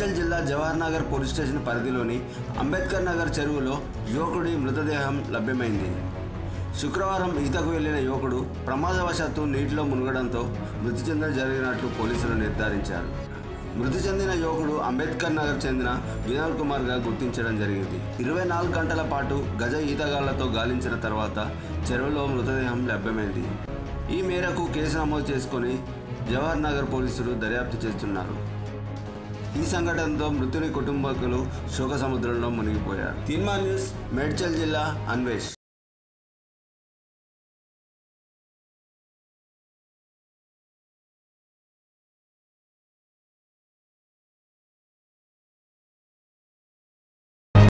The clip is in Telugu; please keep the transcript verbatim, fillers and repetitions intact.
మేడ్చల్ జిల్లా జవహర్ నగర్ పోలీస్ స్టేషన్ పరిధిలోని అంబేద్కర్ నగర్ చెరువులో యువకుడి మృతదేహం లభ్యమైంది. శుక్రవారం ఈతకు వెళ్లిన యువకుడు ప్రమాదవశాత్తు నీటిలో మునగడంతో మృతి చెందడం జరిగినట్లు పోలీసులు నిర్ధారించారు. మృతి చెందిన యువకుడు అంబేద్కర్ నగర్ చెందిన వినోద్ కుమార్గా గుర్తించడం జరిగింది. ఇరవై నాలుగు గంటల పాటు గజ ఈతగాళ్లతో గాలించిన తర్వాత చెరువులో మృతదేహం లభ్యమైంది. ఈ మేరకు కేసు నమోదు చేసుకుని జవహర్ నగర్ పోలీసులు దర్యాప్తు చేస్తున్నారు. ఈ సంఘటనతో మృతుని కుటుంబీకులు శోక సముద్రంలో మునిగిపోయారు. తీన్మార్ న్యూస్, మేడ్చల్ జిల్లా, అన్వేష్.